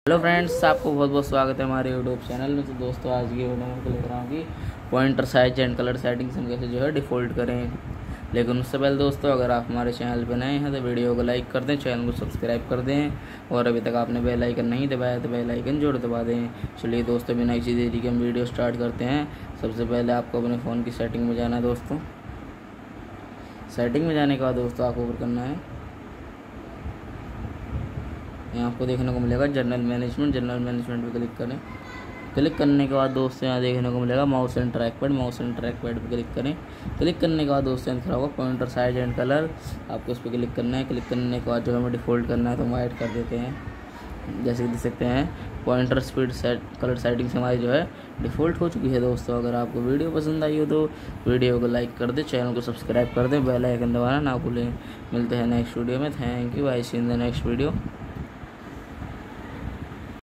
Hello friends, आपको बहुत बहुत स्वागत है हमारे यूट्यूब चैनल में। तो दोस्तों, आज की वीडियो में लेकर रहा हूँ कि pointer size and colour settings हम कैसे जो है डिफ़ॉल्ट करें। लेकिन उससे पहले दोस्तों, अगर आप हमारे चैनल पर नए हैं तो वीडियो को लाइक कर दें, चैनल को सब्सक्राइब कर दें और अभी तक आपने बेल आइकन नहीं दबाया तो बेल आइकन जरूर दबा दें। चलिए दोस्तों, बिना किसी देरी के हम वीडियो स्टार्ट करते हैं। सबसे पहले आपको अपने फ़ोन की सेटिंग में जाना है दोस्तों। सेटिंग में जाने के बाद दोस्तों आपको ऊपर करना है, यहाँ आपको देखने को मिलेगा जनरल मैनेजमेंट पे क्लिक करें। क्लिक करने के बाद दोस्तों यहाँ देखने को मिलेगा माउस एंड ट्रैक पैड पे क्लिक करें। क्लिक करने के बाद दोस्तों यहाँ लिखा होगा पॉइंटर साइज एंड कलर, आपको उस पर क्लिक करना है। क्लिक करने के बाद जो हमें डिफ़ॉल्ट करना है तो हम ऐड कर देते हैं। जैसे कि देख सकते हैं, pointer speed set colour settings हमारी जो है डिफ़ॉल्ट हो चुकी है दोस्तों। अगर आपको वीडियो पसंद आई हो तो वीडियो को लाइक कर दें, चैनल को सब्सक्राइब कर दें, बेल आइकन दबाना ना भूलें। मिलते हैं नेक्स्ट वीडियो में। Thank you, I see in the next video.